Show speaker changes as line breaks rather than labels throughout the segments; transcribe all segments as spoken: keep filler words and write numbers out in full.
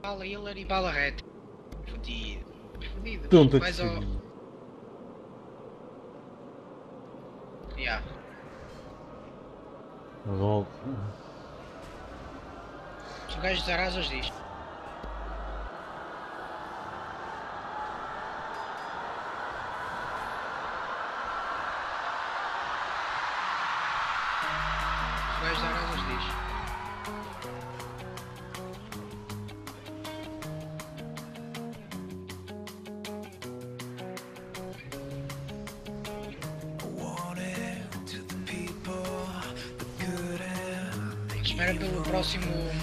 bala Hiller e bala reta. Fodido. Fodido.
Pronto,
Vais ao... Yeah.
Logo.
Se o gajo usar asas diz. Se o gajo usar asas diz. Espera pelo próximo.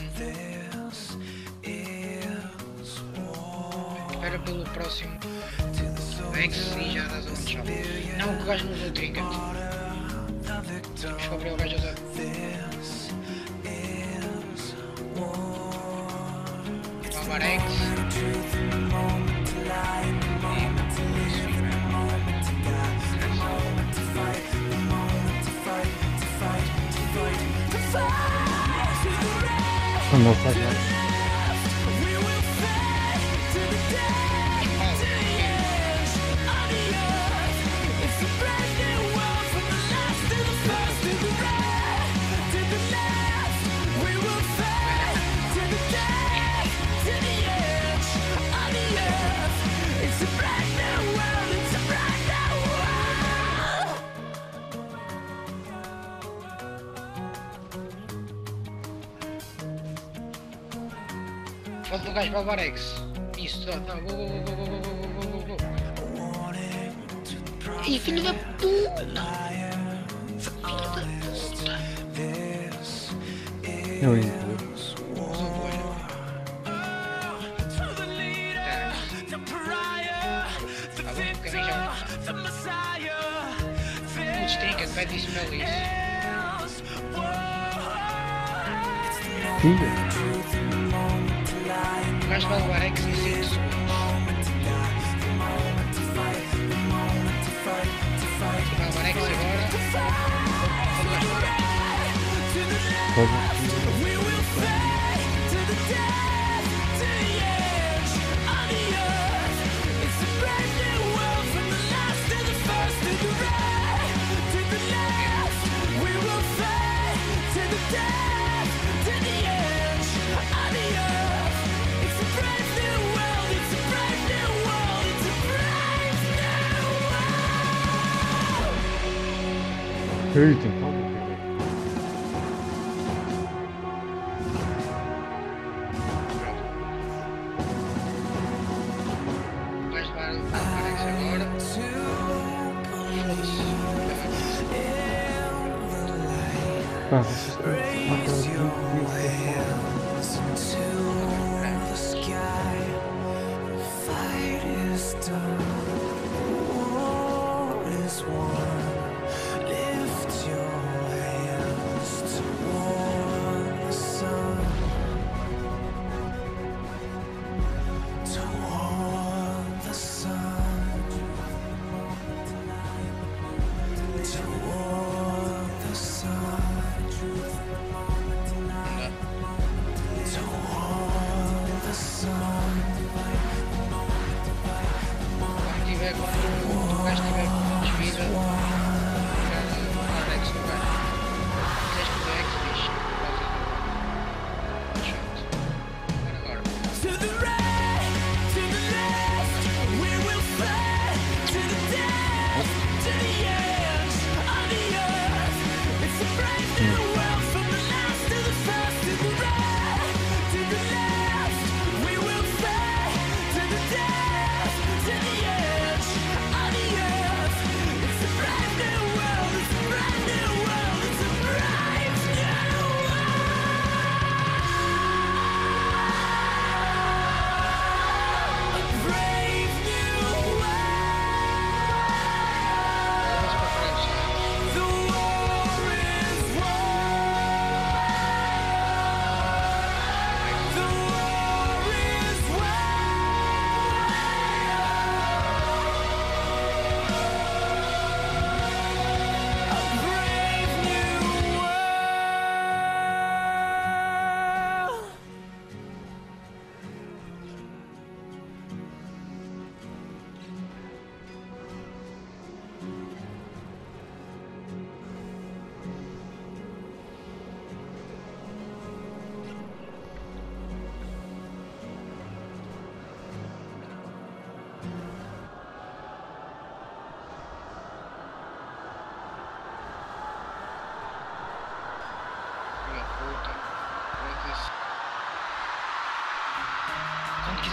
Espera pelo próximo. X e já dás um chão. Não, que o gajo não usou o trinket. Descobre o gajo usar. Tomar X.
Não faz nada.
Falta o gajo para levar X. Isso, tá, tá, go, go, go, go, go, go, go, go, go. Ih, filho da puta! Filho da puta!
Eu entendo.
Usou bolha. Tá bom, um bocadinho já. Putz, trinket, pede isso para Liz.
Filha?
O gajo vai levar X em cinco segundos. Vai levar X agora. Vou levar agora.
Pode. Eita, então.
Vais levar levar X agora.
Pá, vocês estão a fazer
Quando tiver, quando o gajo tiver desvida.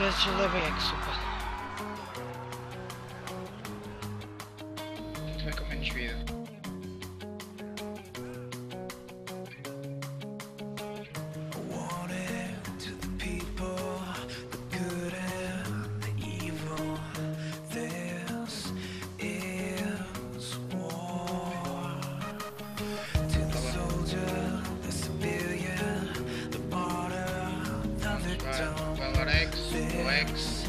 vezes levei é que super. Muito bem com menos vida. X.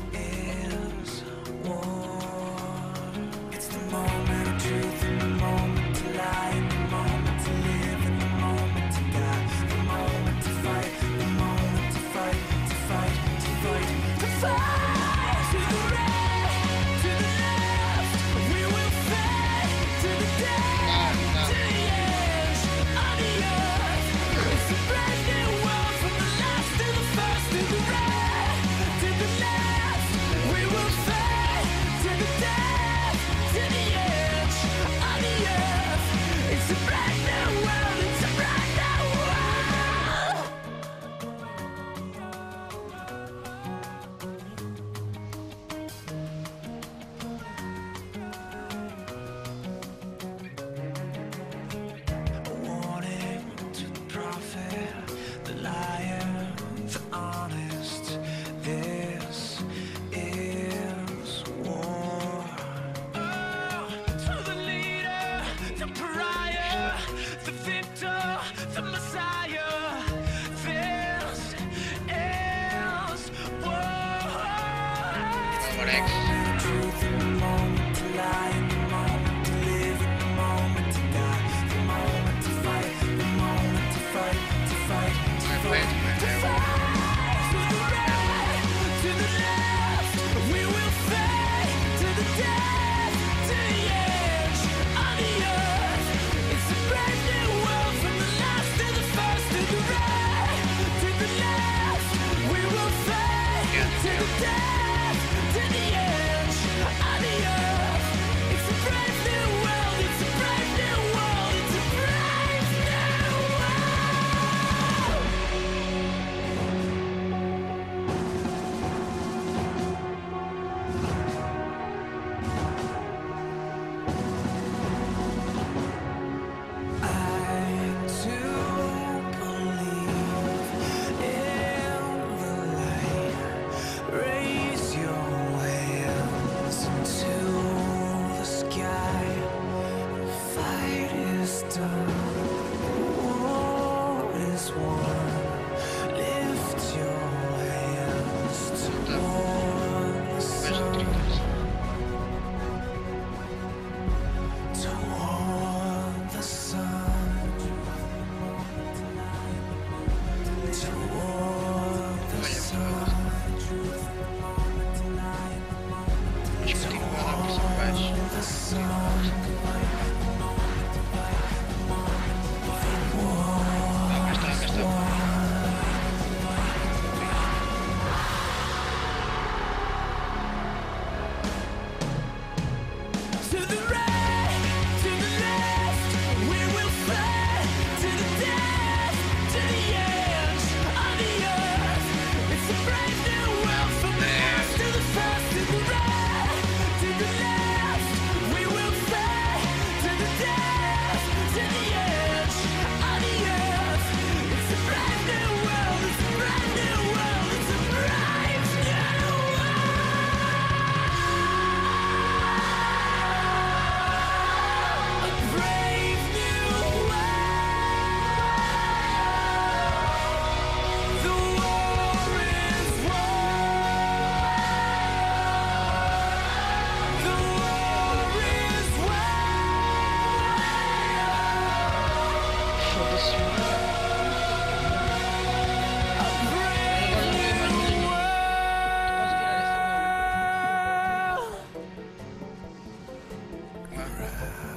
It's the moment of truth and the moment to lie, and the moment to live and the moment to die, the moment to fight, the moment to fight, to fight, to fight, to fight. To the right, to the left, we will fight to the death, to the edge of the earth. It's a brand new world from the last to the first, to the right.
Wow.